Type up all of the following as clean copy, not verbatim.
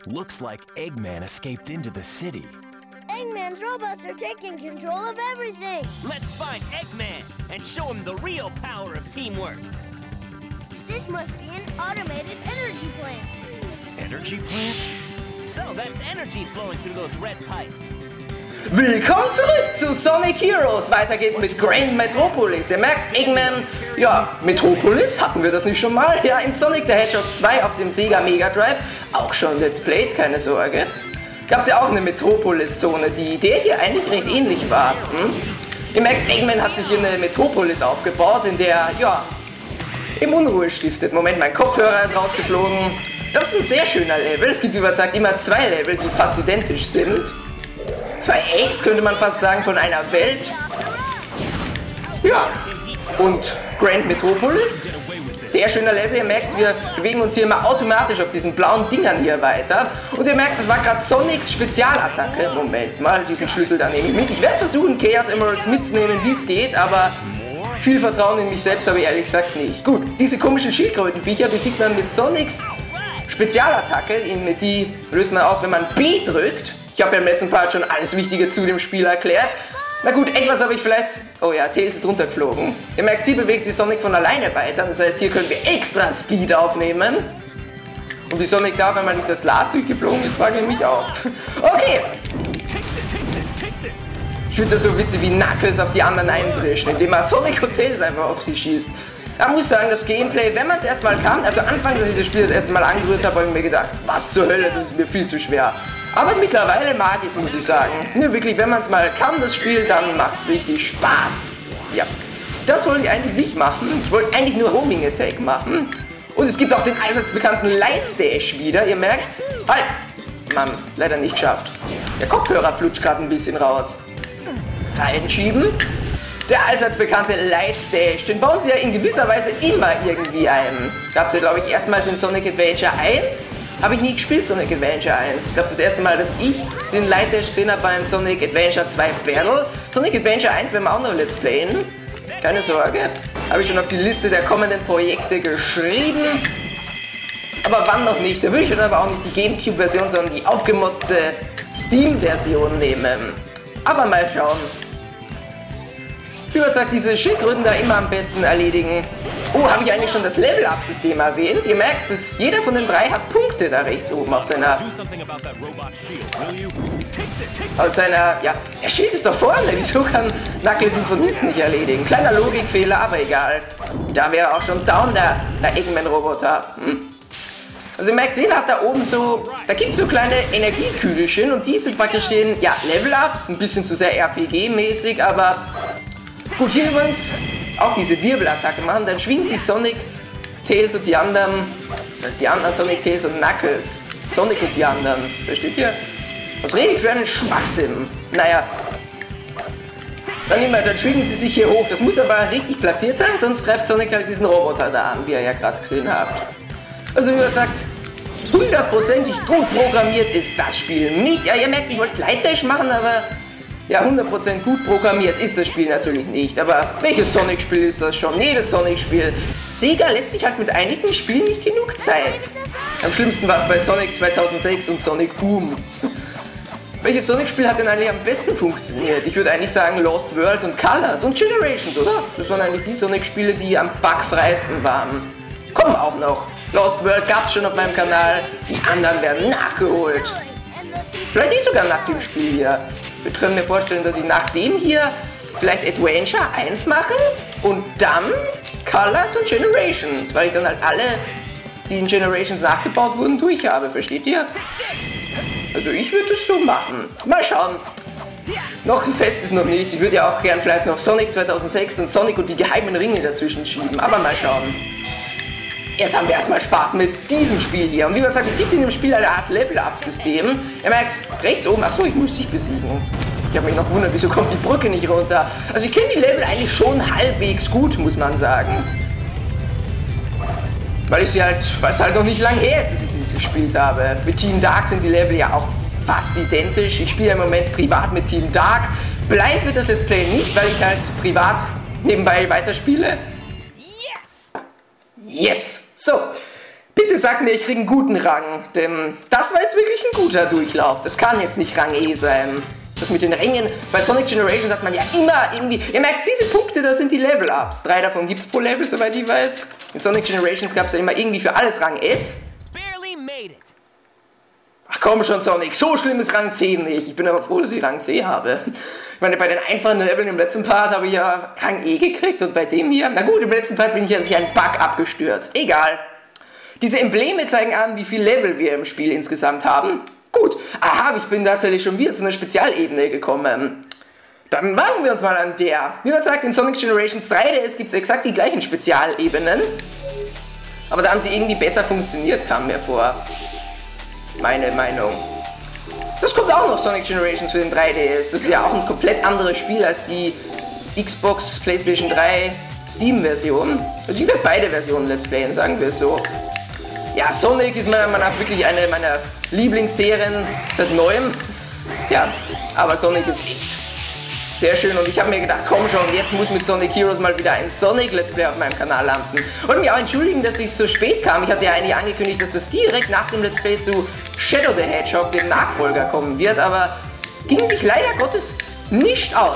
Looks like Eggman escaped into the city. Eggman's robots are taking control of everything. Let's find Eggman and show him the real power of teamwork. This must be an automated energy plant. Energy plant? So that's energy flowing through those red pipes. Willkommen zurück zu Sonic Heroes. Weiter geht's mit Grand Metropolis. Ihr merkt, Eggman, ja, Metropolis, hatten wir das nicht schon mal? Ja, in Sonic the Hedgehog 2 auf dem Sega Mega Drive, auch schon Let's Played, keine Sorge. Gab's ja auch eine Metropolis-Zone, die der hier eigentlich recht ähnlich war. Ihr merkt, Eggman hat sich hier eine Metropolis aufgebaut, in der, ja, eben Unruhe stiftet. Moment, mein Kopfhörer ist rausgeflogen. Das ist ein sehr schöner Level. Es gibt, wie man sagt, immer zwei Level, die fast identisch sind. Zwei Acts, könnte man fast sagen, von einer Welt. Ja, und Grand Metropolis. Sehr schöner Level, ihr merkt, wir bewegen uns hier immer automatisch auf diesen blauen Dingern hier weiter. Und ihr merkt, das war gerade Sonics Spezialattacke. Moment mal, diesen Schlüssel da nehme ich mit. Ich werde versuchen, Chaos Emeralds mitzunehmen, wie es geht, aber viel Vertrauen in mich selbst habe ich ehrlich gesagt nicht. Gut, diese komischen Schildkrötenviecher besiegt man mit Sonics Spezialattacke. Die löst man aus, wenn man B drückt. Ich habe ja im letzten Part schon alles Wichtige zu dem Spiel erklärt. Na gut, etwas habe ich vielleicht... Oh ja, Tails ist runtergeflogen. Ihr merkt, sie bewegt sich Sonic von alleine weiter. Das heißt, hier können wir extra Speed aufnehmen. Und wie Sonic da auf einmal nicht das Glas durchgeflogen ist, frage ich mich auch. Okay. Ich finde das so witzig, wie Knuckles auf die anderen eindrischt, indem er Sonic und Tails einfach auf sie schießt. Da muss ich sagen, das Gameplay, wenn man es erstmal kann, also anfangs, als ich das Spiel das erste Mal angerührt habe, habe ich mir gedacht, was zur Hölle, das ist mir viel zu schwer. Aber mittlerweile mag ich es, muss ich sagen. Ne, wirklich, wenn man es mal kann, das Spiel, dann macht es richtig Spaß. Ja, das wollte ich eigentlich nicht machen. Ich wollte eigentlich nur Homing Attack machen. Und es gibt auch den allseits bekannten Light Dash wieder. Ihr merkt's. Halt! Mann, leider nicht geschafft. Der Kopfhörer flutscht gerade ein bisschen raus. Reinschieben. Der allseits bekannte Light Dash, den bauen sie ja in gewisser Weise immer irgendwie ein. Gab's ja, glaube ich, erstmals in Sonic Adventure 1. Habe ich nie gespielt, Sonic Adventure 1. Ich glaube, das erste Mal, dass ich den Light Dash gesehen habe, war in Sonic Adventure 2 Battle. Sonic Adventure 1 werden wir auch noch Let's Playen. Keine Sorge. Habe ich schon auf die Liste der kommenden Projekte geschrieben. Aber wann noch nicht? Da würde ich dann aber auch nicht die Gamecube-Version, sondern die aufgemotzte Steam-Version nehmen. Aber mal schauen. Wie gesagt, diese Schildkröten da immer am besten erledigen. Oh, habe ich eigentlich schon das Level-Up-System erwähnt? Ihr merkt es, jeder von den drei hat Punkte da rechts oben auf seiner... ja, der Schild ist doch vorne. Wieso kann Knuckles ihn von hinten nicht erledigen? Kleiner Logikfehler, aber egal. Da wäre auch schon down der Eggman-Roboter. Also ihr merkt, den hat da oben so, da gibt es so kleine Energiekügelchen und die sind praktisch den, ja, Level-Ups, ein bisschen zu sehr RPG-mäßig, aber gut, hier übrigens auch diese Wirbelattacke machen, dann schwingen sich Sonic, Tails und die anderen, das heißt die anderen Sonic, Tails und Knuckles, Sonic und die anderen, versteht ihr? Was rede ich für einen Schwachsinn? Naja, dann schwingen sie sich hier hoch, das muss aber richtig platziert sein, sonst greift Sonic halt diesen Roboter da an, wie ihr ja gerade gesehen habt. Also wie man sagt, 100%ig gut programmiert ist das Spiel nicht. Ja, ihr merkt, ich wollte Light Dash machen, aber ja, 100% gut programmiert ist das Spiel natürlich nicht. Aber welches Sonic-Spiel ist das schon? Nee, das Sonic-Spiel. Sega lässt sich halt mit einigen Spielen nicht genug Zeit. Am schlimmsten war es bei Sonic 2006 und Sonic Boom. Welches Sonic-Spiel hat denn eigentlich am besten funktioniert? Ich würde eigentlich sagen Lost World und Colors und Generations, oder? Das waren eigentlich die Sonic-Spiele, die am bugfreisten waren. Kommen auch noch. Lost World gab es schon auf meinem Kanal, die anderen werden nachgeholt. Vielleicht nicht sogar nach dem Spiel hier. Ich könnte mir vorstellen, dass ich nach dem hier vielleicht Adventure 1 mache und dann Colors und Generations, weil ich dann halt alle, die in Generations nachgebaut wurden, durch habe, versteht ihr? Also ich würde es so machen. Mal schauen. Noch fest ist noch nicht. Ich würde ja auch gern vielleicht noch Sonic 2006 und Sonic und die geheimen Ringe dazwischen schieben, aber mal schauen. Jetzt haben wir erstmal Spaß mit diesem Spiel hier. Und wie man sagt, es gibt in dem Spiel eine Art Level-Up-System. Ihr merkt rechts oben, achso, ich muss dich besiegen. Ich habe mich noch gewundert, wieso kommt die Brücke nicht runter? Also ich kenne die Level eigentlich schon halbwegs gut, muss man sagen. Weil es halt noch nicht lang her ist, dass ich dieses gespielt habe. Mit Team Dark sind die Level ja auch fast identisch. Ich spiele im Moment privat mit Team Dark. Blind wird das Let's Play nicht, weil ich halt privat nebenbei weiterspiele. Yes! So, Bitte sag mir, ich kriege einen guten Rang, denn das war jetzt wirklich ein guter Durchlauf. Das kann jetzt nicht Rang E sein. Das mit den Rängen, bei Sonic Generations hat man ja immer irgendwie... Ihr merkt, diese Punkte, das sind die Level-Ups. 3 davon gibt es pro Level, soweit ich weiß. In Sonic Generations gab es ja immer irgendwie für alles Rang S. Barely made it. Ach komm schon, Sonic, so schlimm ist Rang 10 nicht. Ich bin aber froh, dass ich Rang C habe. Ich meine, bei den einfachen Leveln im letzten Part habe ich ja Rang E gekriegt und bei dem hier... Na gut, im letzten Part bin ich ja durch einen Bug abgestürzt. Egal. Diese Embleme zeigen an, wie viel Level wir im Spiel insgesamt haben. Gut, aha, ich bin tatsächlich schon wieder zu einer Spezialebene gekommen. Dann wagen wir uns mal an der. Wie man sagt, in Sonic Generations 3DS gibt es exakt die gleichen Spezialebenen. Aber da haben sie irgendwie besser funktioniert, kam mir vor. Meine Meinung. Das kommt auch noch, Sonic Generations für den 3DS. Das ist ja auch ein komplett anderes Spiel als die Xbox, PlayStation 3, Steam-Version. Also ich werde beide Versionen Let's Playen, sagen wir es so. Ja, Sonic ist meiner Meinung nach wirklich eine meiner Lieblingsserien seit neuem. Ja, aber Sonic ist echt sehr schön und ich habe mir gedacht, komm schon, jetzt muss mit Sonic Heroes mal wieder ein Sonic Let's Play auf meinem Kanal landen. Und mich auch entschuldigen, dass ich so spät kam. Ich hatte ja eigentlich angekündigt, dass das direkt nach dem Let's Play zu Shadow the Hedgehog, dem Nachfolger, kommen wird, aber ging sich leider Gottes nicht aus.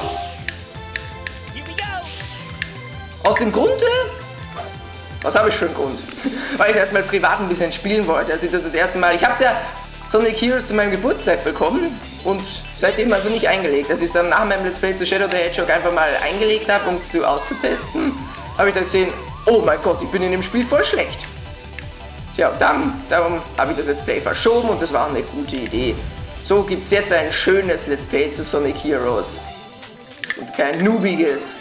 Aus dem Grunde... Was habe ich für einen Grund? Weil ich erstmal privat ein bisschen spielen wollte. Also das erste Mal. Ich habe ja Sonic Heroes zu meinem Geburtstag bekommen und seitdem einfach nicht eingelegt. Als ich es dann nach meinem Let's Play zu Shadow the Hedgehog einfach mal eingelegt habe, um es auszutesten, habe ich dann gesehen, oh mein Gott, ich bin in dem Spiel voll schlecht. Ja, darum habe ich das Let's Play verschoben und das war eine gute Idee. So gibt es jetzt ein schönes Let's Play zu Sonic Heroes. Und kein noobiges.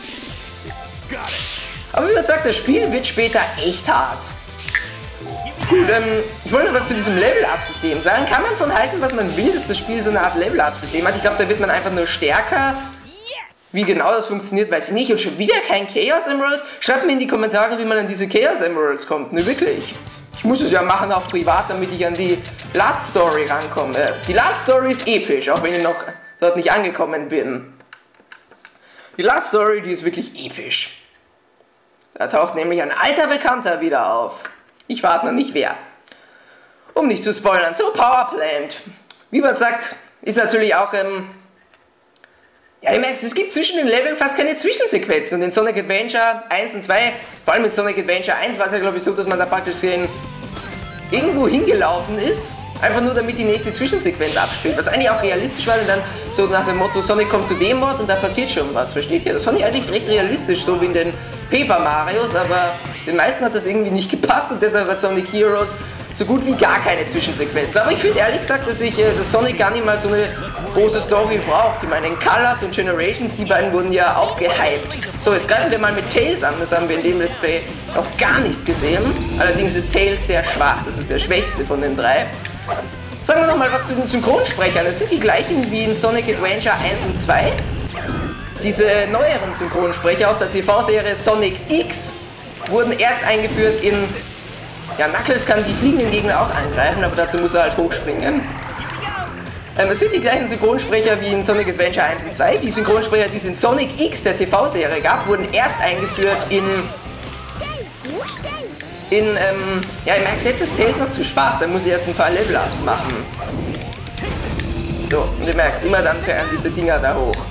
Aber wie man sagt, das Spiel wird später echt hart. Gut, ich wollte noch was zu diesem Level-Up-System sagen. Kann man von halten, was man will, dass das Spiel so eine Art Level-Up-System hat? Ich glaube, da wird man einfach nur stärker. Wie genau das funktioniert, weiß ich nicht. Und schon wieder kein Chaos Emerald? Schreibt mir in die Kommentare, wie man an diese Chaos Emeralds kommt. Ne, wirklich. Ich muss es ja machen, auch privat, damit ich an die Last Story rankomme. Die Last Story ist episch, auch wenn ich noch dort nicht angekommen bin. Die Last Story, die ist wirklich episch. Da taucht nämlich ein alter Bekannter wieder auf. Ich verrate noch nicht wer. Um nicht zu spoilern, so Power Plant. Wie man sagt, ist natürlich auch ja, ihr merkt, es gibt zwischen den Leveln fast keine Zwischensequenzen. Und in Sonic Adventure 1 und 2, vor allem mit Sonic Adventure 1 war es ja glaube ich so, dass man da praktisch irgendwo hingelaufen ist, einfach nur damit die nächste Zwischensequenz abspielt. Was eigentlich auch realistisch war, und dann so nach dem Motto, Sonic kommt zu dem Ort und da passiert schon was, versteht ihr? Das fand ich eigentlich recht realistisch, so wie in den Paper Marios, aber den meisten hat das irgendwie nicht gepasst und deshalb hat Sonic Heroes so gut wie gar keine Zwischensequenz. Aber ich finde ehrlich gesagt, dass Sonic gar nicht mal so eine große Story braucht. Ich meine, in Colors und Generations, die beiden wurden ja auch gehypt. So, jetzt greifen wir mal mit Tails an, das haben wir in dem Let's Play noch gar nicht gesehen. Allerdings ist Tails sehr schwach, das ist der schwächste von den drei. Sagen wir noch mal was zu den Synchronsprechern. Es sind die gleichen wie in Sonic Adventure 1 und 2. Diese neueren Synchronsprecher aus der TV-Serie Sonic X wurden erst eingeführt in... Ja, Knuckles kann die fliegenden Gegner auch angreifen, aber dazu muss er halt hochspringen. Es sind die gleichen Synchronsprecher wie in Sonic Adventure 1 und 2. Die Synchronsprecher, die es in Sonic X, der TV-Serie, gab, wurden erst eingeführt ja, ihr merkt, jetzt ist Tails noch zu schwach, dann muss ich erst ein paar Level-Ups machen. So, und ihr merkt, immer dann fähren diese Dinger da hoch.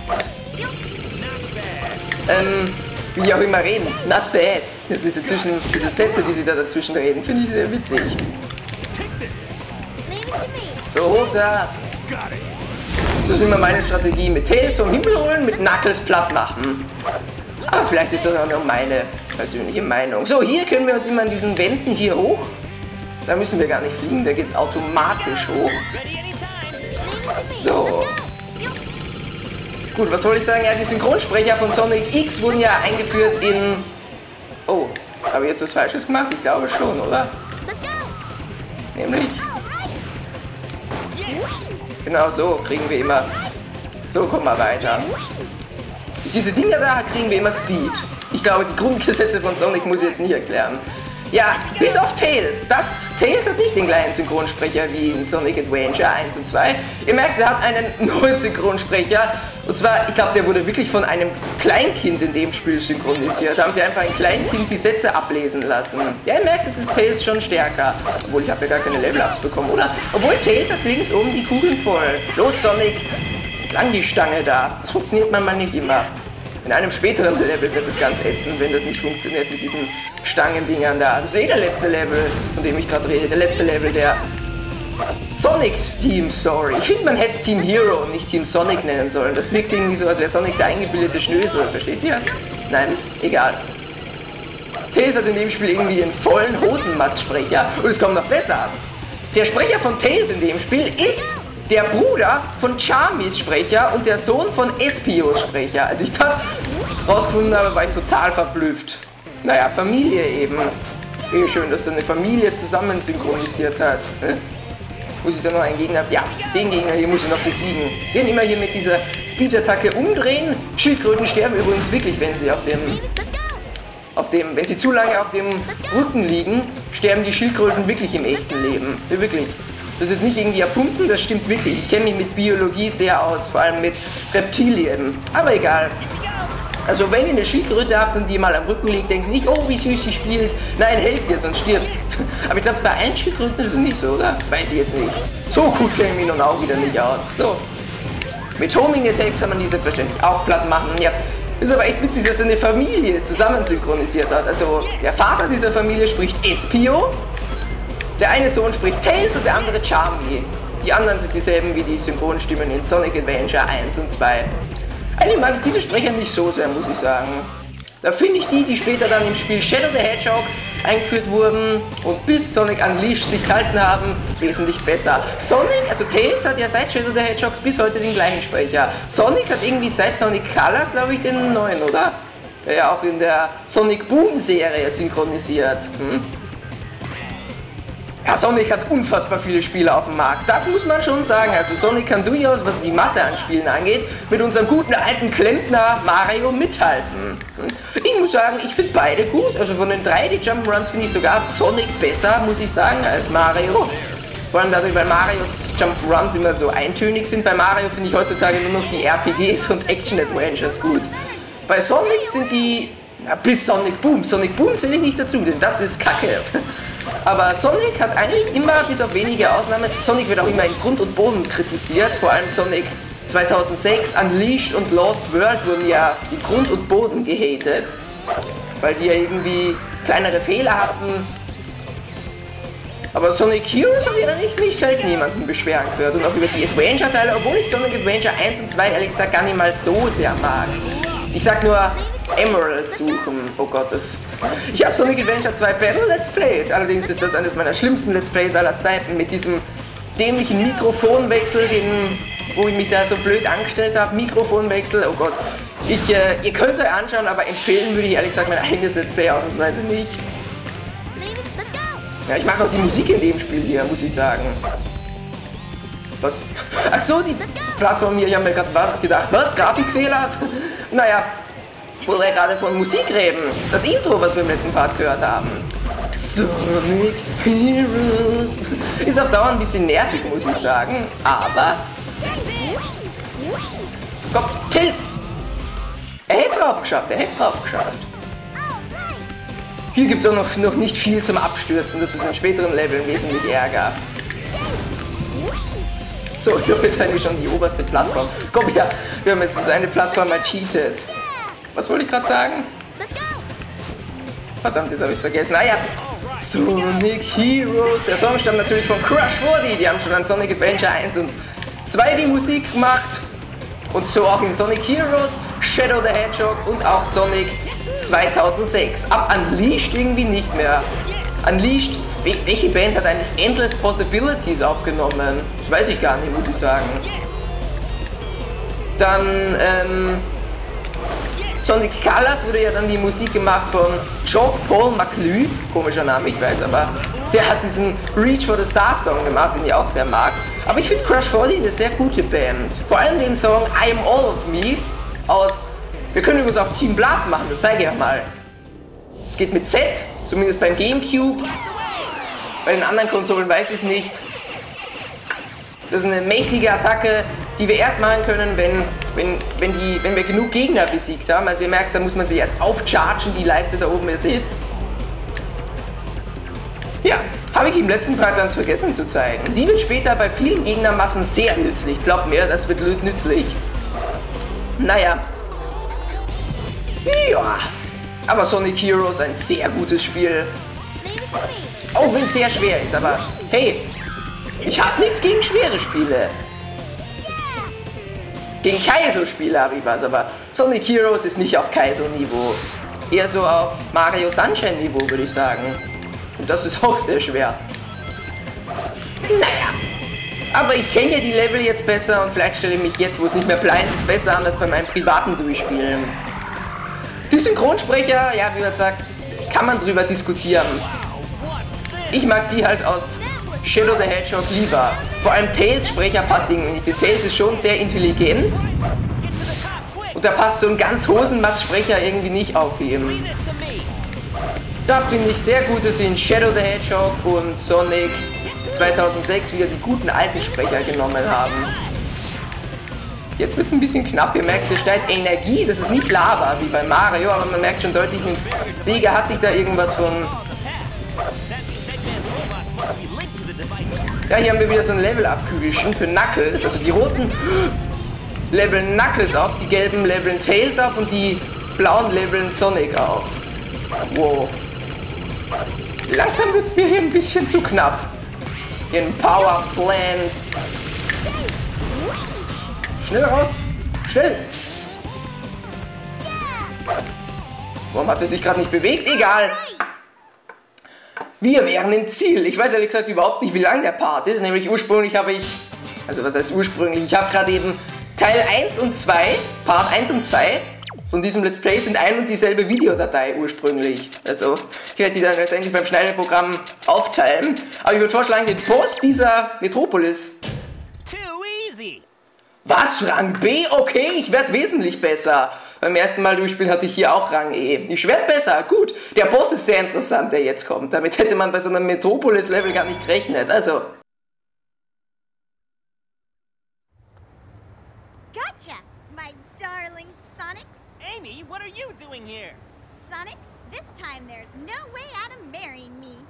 Wie die auch immer reden, not bad. Diese Sätze, die sie da dazwischen reden, finde ich sehr witzig. So, hoch da. Das ist immer meine Strategie. Mit Tails vom Himmel holen, mit Knuckles platt machen. Aber vielleicht ist das auch noch meine persönliche Meinung. So, hier können wir uns immer an diesen Wänden hier hoch. Da müssen wir gar nicht fliegen, da geht es automatisch hoch. So. Gut, was soll ich sagen? Ja, die Synchronsprecher von Sonic X wurden ja eingeführt in... Oh, habe ich jetzt was Falsches gemacht? Ich glaube schon, oder? Nämlich... Genau so kriegen wir immer... So, kommen wir weiter. Diese Dinger da kriegen wir immer Speed. Ich glaube, die Grundgesetze von Sonic muss ich jetzt nicht erklären. Ja, bis auf Tails. Tails hat nicht den gleichen Synchronsprecher wie in Sonic Adventure 1 und 2. Ihr merkt, er hat einen neuen Synchronsprecher. Und zwar, ich glaube, der wurde wirklich von einem Kleinkind in dem Spiel synchronisiert. Da haben sie einfach ein Kleinkind die Sätze ablesen lassen. Ja, ihr merkt, jetzt ist Tails schon stärker. Obwohl, ich habe ja gar keine Level-Ups bekommen, oder? Obwohl, Tails hat links oben die Kugeln voll. Los, Sonic! Entlang die Stange da. Das funktioniert manchmal nicht immer. In einem späteren Level wird es ganz ätzend, wenn das nicht funktioniert mit diesen Stangendingern da. Das ist der letzte Level, von dem ich gerade rede. Der letzte Level der Sonic's Team Story. Ich finde, man hätte es Team Hero und nicht Team Sonic nennen sollen. Das wirkt irgendwie so, als wäre Sonic der eingebildete Schnösel. Versteht ihr? Nein, egal. Tails hat in dem Spiel irgendwie den vollen Hosenmatz-Sprecher. Und es kommt noch besser. Der Sprecher von Tails in dem Spiel ist der Bruder von Charmys Sprecher und der Sohn von Espios Sprecher. Als ich das rausgefunden habe, war ich total verblüfft. Naja, Familie eben. Schön, dass da eine Familie zusammen synchronisiert hat. Muss ich da noch einen Gegner... Ja, den Gegner hier muss ich noch besiegen. Wir werden immer hier mit dieser Speed-Attacke umdrehen. Schildkröten sterben übrigens wirklich, wenn sie wenn sie zu lange auf dem Rücken liegen, sterben die Schildkröten wirklich im echten Leben. Wirklich. Das ist jetzt nicht irgendwie erfunden, das stimmt wirklich. Ich kenne mich mit Biologie sehr aus, vor allem mit Reptilien. Aber egal. Also wenn ihr eine Schildkröte habt und die mal am Rücken liegt, denkt nicht, oh wie süß sie spielt. Nein, helft ihr, sonst stirbt's. Aber ich glaube, bei allen Schildkröten ist es nicht so, oder? Weiß ich jetzt nicht. So gut kenne ich mich nun auch wieder nicht aus. So. Mit Homing Attacks kann man die selbstverständlich auch platt machen. Ja. Ist aber echt witzig, dass eine Familie zusammen synchronisiert hat. Also der Vater dieser Familie spricht Espio. Der eine Sohn spricht Tails und der andere Charmy. Die anderen sind dieselben wie die Synchronstimmen in Sonic Adventure 1 und 2. Eigentlich mag ich diese Sprecher nicht so sehr, muss ich sagen. Da finde ich die später dann im Spiel Shadow the Hedgehog eingeführt wurden und bis Sonic Unleashed sich gehalten haben, wesentlich besser. Also Tails hat ja seit Shadow the Hedgehogs bis heute den gleichen Sprecher. Sonic hat irgendwie seit Sonic Colors, glaube ich, den neuen, oder? Der ja auch in der Sonic Boom Serie synchronisiert. Ja, Sonic hat unfassbar viele Spiele auf dem Markt, das muss man schon sagen. Also Sonic kann durchaus, was die Masse an Spielen angeht, mit unserem guten alten Klempner Mario mithalten. Ich muss sagen, ich finde beide gut. Also von den 3D Jump'n'Runs finde ich sogar Sonic besser, muss ich sagen, als Mario. Vor allem dadurch, weil Marios Jump'n'Runs immer so eintönig sind. Bei Mario finde ich heutzutage nur noch die RPGs und Action-Adventures gut. Bei Sonic sind die... Ja, bis Sonic Boom. Sonic Boom zähle ich nicht dazu, denn das ist Kacke. Aber Sonic hat eigentlich immer, bis auf wenige Ausnahmen, Sonic wird auch immer in Grund und Boden kritisiert. Vor allem Sonic 2006, Unleashed und Lost World wurden ja die Grund und Boden gehatet. Weil die ja irgendwie kleinere Fehler hatten. Aber Sonic Heroes habe ich eigentlich nicht selten jemanden beschweren gehört. Und auch über die Adventure-Teile, obwohl ich Sonic Adventure 1 und 2 ehrlich gesagt gar nicht mal so sehr mag. Ich sag nur Emerald suchen, oh Gott, ich habe Sonic Adventure 2 Battle Let's Played, allerdings ist das eines meiner schlimmsten Let's Plays aller Zeiten, mit diesem dämlichen Mikrofonwechsel, wo ich mich da so blöd angestellt habe, Mikrofonwechsel, oh Gott. Ihr könnt es euch anschauen, aber empfehlen würde ich ehrlich gesagt mein eigenes Let's Play ausnahmsweise nicht. Ja, ich mag auch die Musik in dem Spiel hier, muss ich sagen. Was? Ach so, die Plattform hier, ich habe mir gerade gedacht, was? Grafikfehler? Naja, wo wir gerade von Musik reden. Das Intro, was wir im letzten Part gehört haben. Sonic Heroes. Ist auf Dauer ein bisschen nervig, muss ich sagen. Aber... Komm, Tails! Er hätte es raufgeschafft, Hier gibt es auch noch nicht viel zum Abstürzen. Das ist in späteren Leveln wesentlich ärger. So, ich habe jetzt eigentlich schon die oberste Plattform. Komm her, wir haben jetzt eine Plattform ercheatet. Was wollte ich gerade sagen? Verdammt, jetzt habe ich es vergessen. Ah ja, Sonic Heroes. Der Song stammt natürlich von Crush 40. Die haben schon an Sonic Adventure 1 und 2 die Musik gemacht. Und so auch in Sonic Heroes, Shadow the Hedgehog und auch Sonic 2006. Ab Unleashed irgendwie nicht mehr. Unleashed, welche Band hat eigentlich Endless Possibilities aufgenommen? Das weiß ich gar nicht, muss ich sagen. Dann, Sonic Colors wurde ja dann die Musik gemacht von Jean-Paul McLeod, komischer Name, ich weiß, aber der hat diesen Reach for the Stars Song gemacht, den ich auch sehr mag. Aber ich finde Crush 40 eine sehr gute Band. Vor allem den Song I'm All of Me aus... Wir können übrigens auch Team Blast machen, das zeige ich euch mal. Es geht mit Z Zumindest beim GameCube. Bei den anderen Konsolen weiß ich es nicht. Das ist eine mächtige Attacke, die wir erst machen können, wenn wir genug Gegner besiegt haben. Also ihr merkt, da muss man sich erst aufchargen, die Leiste da oben, ihr seht. Ja, habe ich im letzten Part ganz vergessen zu zeigen. Die wird später bei vielen Gegnermassen sehr nützlich. Glaubt mir, das wird nützlich. Naja. Ja. Aber Sonic Heroes ein sehr gutes Spiel. Auch wenn es sehr schwer ist, aber hey, ich habe nichts gegen schwere Spiele. Gegen Kaizo-Spiele habe ich was, aber Sonic Heroes ist nicht auf Kaizo-Niveau. Eher so auf Mario Sunshine-Niveau, würde ich sagen. Und das ist auch sehr schwer. Naja. Aber ich kenne ja die Level jetzt besser und vielleicht stelle ich mich jetzt, wo es nicht mehr blind ist, besser an als bei meinem privaten Durchspielen. Die Synchronsprecher, ja, wie man sagt, kann man drüber diskutieren. Ich mag die halt aus Shadow the Hedgehog lieber. Vor allem Tails-Sprecher passt irgendwie nicht. Der Tails ist schon sehr intelligent. Und da passt so ein ganz Hosenmatz-Sprecher irgendwie nicht auf ihm. Da finde ich sehr gut, dass sie in Shadow the Hedgehog und Sonic 2006 wieder die guten alten Sprecher genommen haben. Jetzt wird es ein bisschen knapp, ihr merkt, es steigt Energie, das ist nicht Lava wie bei Mario, aber man merkt schon deutlich, mit Sega hat sich da irgendwas von... Ja, hier haben wir wieder so ein Level-Up-Kügelchen für Knuckles, also die roten leveln Knuckles auf, die gelben leveln Tails auf und die blauen leveln Sonic auf. Wow. Langsam wird es mir hier ein bisschen zu knapp. In Power Plant. Schnell raus! Schnell! Warum hat er sich gerade nicht bewegt? Egal! Wir wären im Ziel. Ich weiß ehrlich gesagt überhaupt nicht, wie lang der Part ist. Nämlich ursprünglich habe ich... Also was heißt ursprünglich? Ich habe gerade eben Teil 1 und 2, Part 1 und 2 von diesem Let's Play sind ein und dieselbe Videodatei ursprünglich. Also ich werde die dann letztendlich beim Schneideprogramm aufteilen. Aber ich würde vorschlagen, den Boss dieser Metropolis... Was? Rang B? Okay, ich werde wesentlich besser. Beim ersten Mal durchspielen hatte ich hier auch Rang E. Ich werde besser, gut. Der Boss ist sehr interessant, der jetzt kommt. Damit hätte man bei so einem Metropolis-Level gar nicht gerechnet. Also... Gotcha, my darling Sonic. Amy, what are you doing here? Sonic, this time there's no way out of marrying me.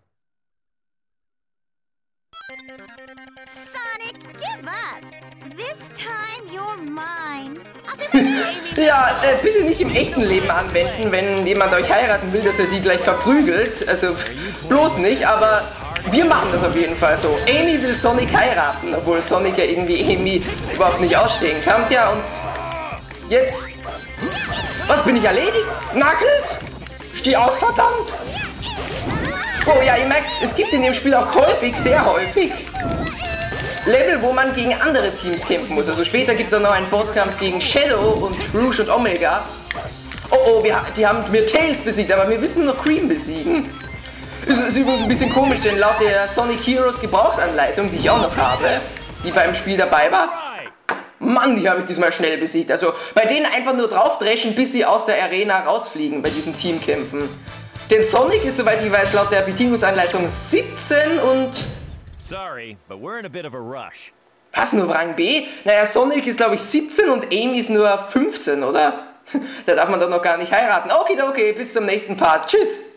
Sonic, give up. This time you're mine. Ja, bitte nicht im echten Leben anwenden, wenn jemand euch heiraten will, dass er die gleich verprügelt. Also bloß nicht, aber wir machen das auf jeden Fall so. Amy will Sonic heiraten, obwohl Sonic ja irgendwie Amy überhaupt nicht ausstehen kann. Tja, und jetzt... Was, bin ich erledigt? Knuckles? Steh auf, verdammt! Oh ja, ihr merkt, es gibt in dem Spiel auch häufig, sehr häufig, Level, wo man gegen andere Teams kämpfen muss. Also später gibt es auch noch einen Bosskampf gegen Shadow und Rouge und Omega. Oh, die haben mir Tails besiegt, aber wir müssen nur noch Cream besiegen. Ist übrigens ein bisschen komisch, denn laut der Sonic Heroes Gebrauchsanleitung, die ich auch noch habe, die beim Spiel dabei war, Mann, die habe ich diesmal schnell besiegt. Also bei denen einfach nur draufdreschen, bis sie aus der Arena rausfliegen, bei diesen Teamkämpfen. Denn Sonic ist, soweit ich weiß, laut der Bedienungsanleitung 17 und... Sorry, but we're in a bit of a rush. Was, nur Rang B? Naja, Sonic ist, glaube ich, 17 und Amy ist nur 15, oder? Da darf man doch noch gar nicht heiraten. Okay, bis zum nächsten Part. Tschüss!